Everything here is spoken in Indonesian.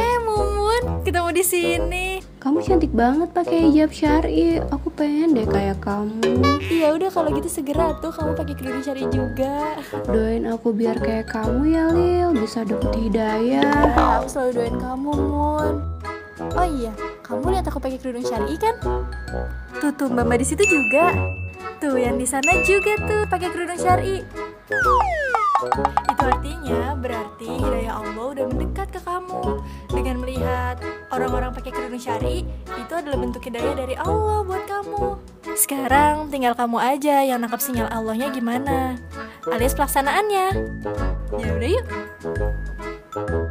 Mumun, ketemu di sini. Kamu cantik banget pakai hijab syar'i. Aku pengen deh kayak kamu. Iya udah kalau gitu segera tuh kamu pakai kerudung syar'i juga. Doain aku biar kayak kamu ya Lil, bisa dapet hidayah. Ya, aku selalu doain kamu, Mun. Oh iya, kamu lihat aku pakai kerudung syar'i kan? Tuh Mbak di situ juga. Tuh yang di sana juga tuh pakai kerudung syar'i. Itu artinya berarti hidayah Allah udah mendekat ke kamu. Dengan melihat orang-orang pakai kerudung syar'i, itu adalah bentuk hidayah dari Allah buat kamu. Sekarang tinggal kamu aja yang nangkap sinyal Allahnya gimana, alias pelaksanaannya. Ya udah yuk.